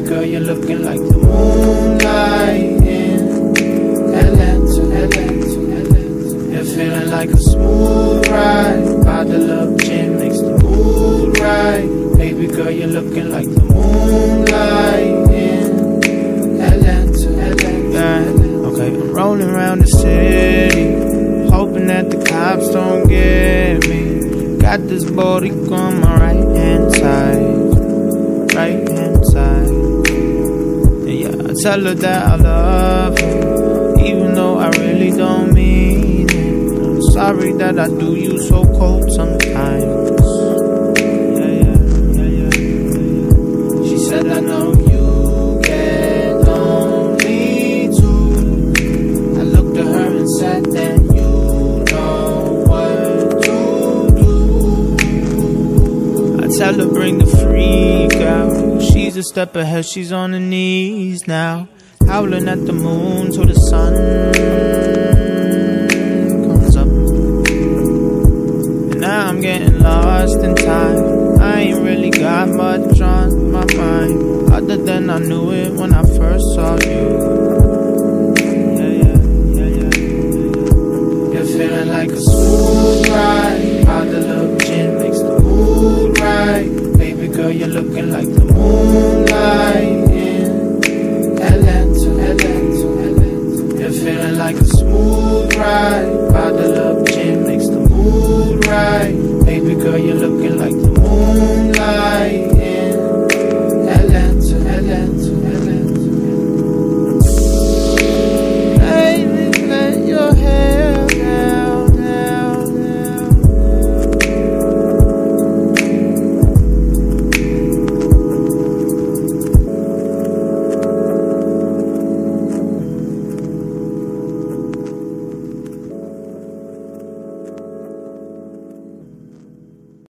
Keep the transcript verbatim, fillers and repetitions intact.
girl, you're looking like the moonlight in Atlanta, Atlanta, Atlanta. You're feeling like a smooth ride. Bottle of gin makes the mood right. Baby girl, you're looking like the moonlight in Atlanta, Atlanta, yeah. Okay, I'm rolling around the city, hoping that the cops don't get me. Got this body on my right hand side, right hand side. And yeah, I tell her that I love her, even though I really don't mean it. I'm sorry that I do you so cold sometimes. Yeah, yeah, yeah, yeah, yeah. She said I know you get lonely too. I looked at her and said that you know what to do. I tell her bring the freak out. She's a step ahead, she's on her knees now, howling at the moon till the sun comes up. And now I'm getting lost in time. I ain't really got much on my mind, other than I knew it when I first saw you. Yeah, yeah, yeah, yeah, yeah. You're feeling like a smooth ride. Bottle of gin makes the mood right. Baby girl, you're looking like the moonlight in Atlanta, Atlanta, Atlanta. You're feeling like a smooth ride. Bottle of gin makes the mood right. Baby girl, you're looking like the